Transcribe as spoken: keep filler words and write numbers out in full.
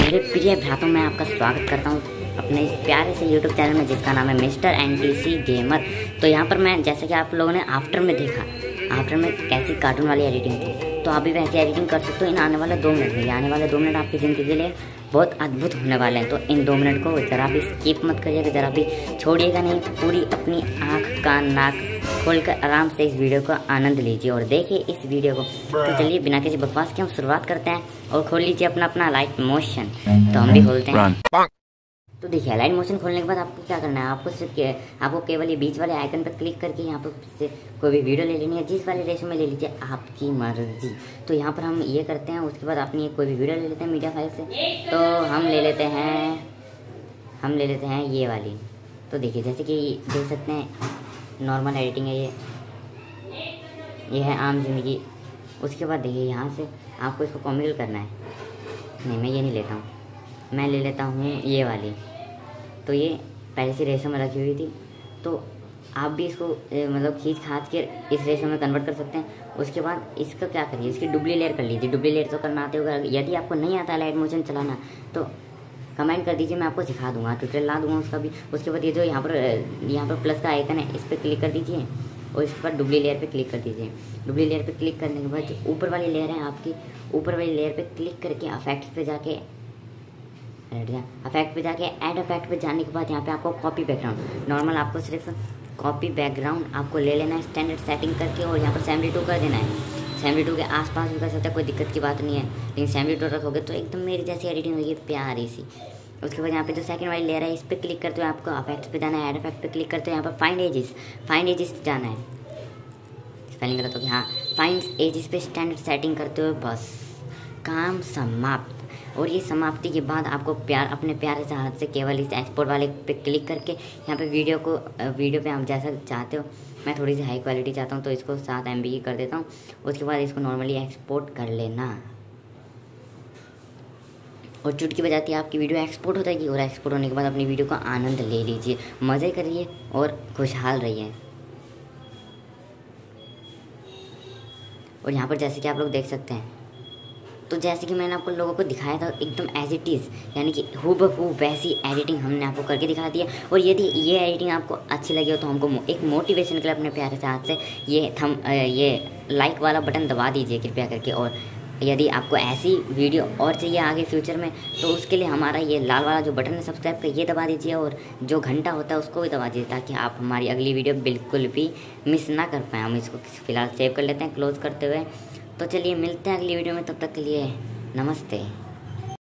मेरे प्रिय भ्रातों में आपका स्वागत करता हूँ अपने इस प्यारे से यूट्यूब चैनल में जिसका नाम है मिस्टर एनटीसी गेमर। तो यहाँ पर मैं जैसे कि आप लोगों ने आफ्टर में देखा, आफ्टर में कैसी कार्टून वाली एडिटिंग थी, तो अभी वैसी एडिटिंग कर सकते हो इन आने वाले दो मिनट में। आने वाले दो मिनट आपकी ज़िंदगी के लिए बहुत अद्भुत होने वाले हैं। तो इन दो मिनट को ज़रा भी स्किप मत करिएगा, ज़रा भी छोड़िएगा नहीं। पूरी अपनी आँख कान नाक खोलकर आराम से इस वीडियो का आनंद लीजिए और देखिए इस वीडियो को। तो चलिए बिना किसी बकवास के हम शुरुआत करते हैं और खोल लीजिए अपना अपना लाइट मोशन। तो हम भी खोलते हैं। तो देखिए लाइट मोशन खोलने के बाद आपको क्या करना है, आपको सिर्फ आपको केवल ये बीच वाले आइकन पर क्लिक करके यहाँ पर से कोई भी वीडियो ले लेनी है, जिस वाले रेशो में ले लीजिए आपकी मर्जी। तो यहाँ पर हम ये करते हैं, उसके बाद अपनी कोई भी वीडियो ले लेते हैं मीडिया फाइल से। तो हम ले लेते हैं हम ले लेते हैं ये वाली। तो देखिए जैसे कि देख सकते हैं नॉर्मल एडिटिंग है, ये ये है आम जिंदगी। उसके बाद देखिए यहाँ से आपको इसको कॉमिकल करना है। नहीं मैं ये नहीं लेता हूँ, मैं ले लेता हूँ ये वाली। तो ये पहले से रेशो में रखी हुई थी, तो आप भी इसको मतलब खींच खाच के इस रेशो में कन्वर्ट कर सकते हैं। उसके बाद इसका क्या करिए, इसकी डुप्ली लेयर कर लीजिए। डुप्ली लेयर तो करना आते होगा, यदि आपको नहीं आता लाइट मोशन चलाना तो कमेंट कर दीजिए, मैं आपको सिखा दूंगा, ट्यूटोरियल ला दूंगा उसका भी। उसके बाद ये जो यहाँ पर यहाँ पर प्लस का आइकन है, इस पर क्लिक कर दीजिए और इसके बाद डुप्ली लेयर पे क्लिक कर दीजिए। डुप्ली लेयर पे क्लिक करने के बाद जो ऊपर वाली लेयर है आपकी, ऊपर वाली लेयर पे क्लिक करके इफेक्ट्स पे जाके इफेक्ट पे जाके ऐड इफेक्ट पे जाने के बाद यहाँ पे आपको कॉपी बैकग्राउंड, नॉर्मल आपको सिर्फ कॉपी बैकग्राउंड आपको ले लेना है स्टैंडर्ड सेटिंग करके, और यहाँ पर सेवेंटी टू कर देना है। सेवेंटी टू के आसपास भी कर सकता है, कोई दिक्कत की बात नहीं है, लेकिन सेवेंटी टू रखोगे तो एकदम मेरी जैसी एडिटिंग होगी प्यारी सी। उसके बाद यहाँ पे जो सेकंड वाली लेयर है इस पर क्लिक करते हो आपको इफेक्ट्स पे जाना है, ऐड इफेक्ट पे क्लिक करते हो, यहाँ पर फाइंड एजिस फाइंड एजिस जाना है। स्पेलिंग गलत हो गया, हाँ फाइंड एजिस पे स्टैंडर्ड सेटिंग करते हो, बस काम समाप्त। और ये समाप्ति के बाद आपको प्यार अपने प्यारे से हाथ से केवल इस एक्सपोर्ट वाले पे क्लिक करके यहाँ पे वीडियो को वीडियो पे आप जैसा चाहते हो, मैं थोड़ी सी हाई क्वालिटी चाहता हूँ तो इसको सात एम बी की कर देता हूँ। उसके बाद इसको नॉर्मली एक्सपोर्ट कर लेना और चुटकी बजाती है आपकी वीडियो एक्सपोर्ट हो जाएगी। और एक्सपोर्ट होने के बाद अपनी वीडियो का आनंद ले लीजिए, मज़े करिए और खुशहाल रहिए। और यहाँ पर जैसे कि आप लोग देख सकते हैं, तो जैसे कि मैंने आपको लोगों को दिखाया था एकदम एज इट इज़, यानी कि हूबहू वैसी एडिटिंग हमने आपको करके दिखा दी है। और यदि ये एडिटिंग आपको अच्छी लगी हो तो हमको एक मोटिवेशन के लिए अपने प्यारे से हाथ से ये थम ये लाइक वाला बटन दबा दीजिए कृपया करके। और यदि आपको ऐसी वीडियो और चाहिए आगे फ्यूचर में तो उसके लिए हमारा ये लाल वाला जो बटन है सब्सक्राइब का ये दबा दीजिए, और जो घंटा होता है उसको भी दबा दीजिए, ताकि आप हमारी अगली वीडियो बिल्कुल भी मिस ना कर पाएँ। हम इसको फ़िलहाल सेव कर लेते हैं क्लोज़ करते हुए। तो चलिए मिलते हैं अगली वीडियो में, तब तक के लिए नमस्ते।